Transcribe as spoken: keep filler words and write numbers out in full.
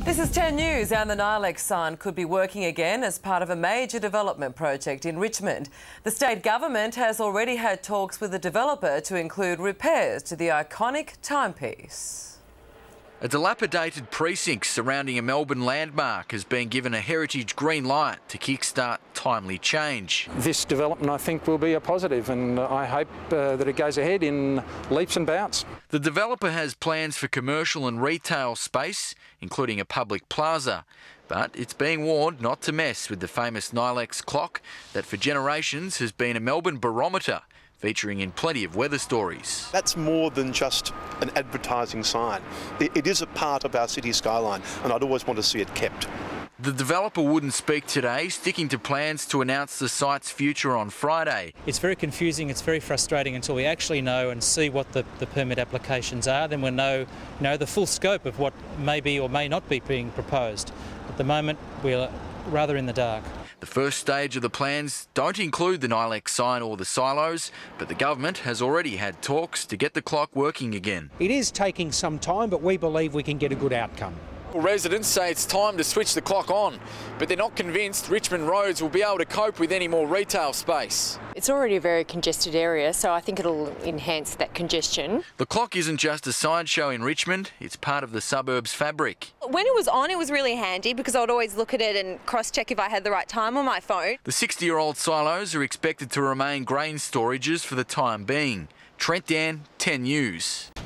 This is ten News, and the Nylex sign could be working again as part of a major development project in Richmond. The state government has already had talks with the developer to include repairs to the iconic timepiece. A dilapidated precinct surrounding a Melbourne landmark has been given a heritage green light to kickstart timely change. This development, I think, will be a positive, and I hope uh, that it goes ahead in leaps and bounds. The developer has plans for commercial and retail space, including a public plaza. But it's being warned not to mess with the famous Nylex clock that for generations has been a Melbourne barometer, featuring in plenty of weather stories. That's more than just an advertising sign. It, it is a part of our city skyline, and I'd always want to see it kept. The developer wouldn't speak today, sticking to plans to announce the site's future on Friday. It's very confusing, it's very frustrating until we actually know and see what the, the permit applications are. Then we'll know, you know the full scope of what may be or may not be being proposed. At the moment, we're rather in the dark. The first stage of the plans don't include the Nylex sign or the silos, but the government has already had talks to get the clock working again. It is taking some time, but we believe we can get a good outcome. Residents say it's time to switch the clock on, but they're not convinced Richmond roads will be able to cope with any more retail space. It's already a very congested area, so I think it'll enhance that congestion. The clock isn't just a sideshow in Richmond, it's part of the suburb's fabric. When it was on, it was really handy because I would always look at it and cross-check if I had the right time on my phone. The sixty-year-old silos are expected to remain grain storages for the time being. Trent Dan, ten News.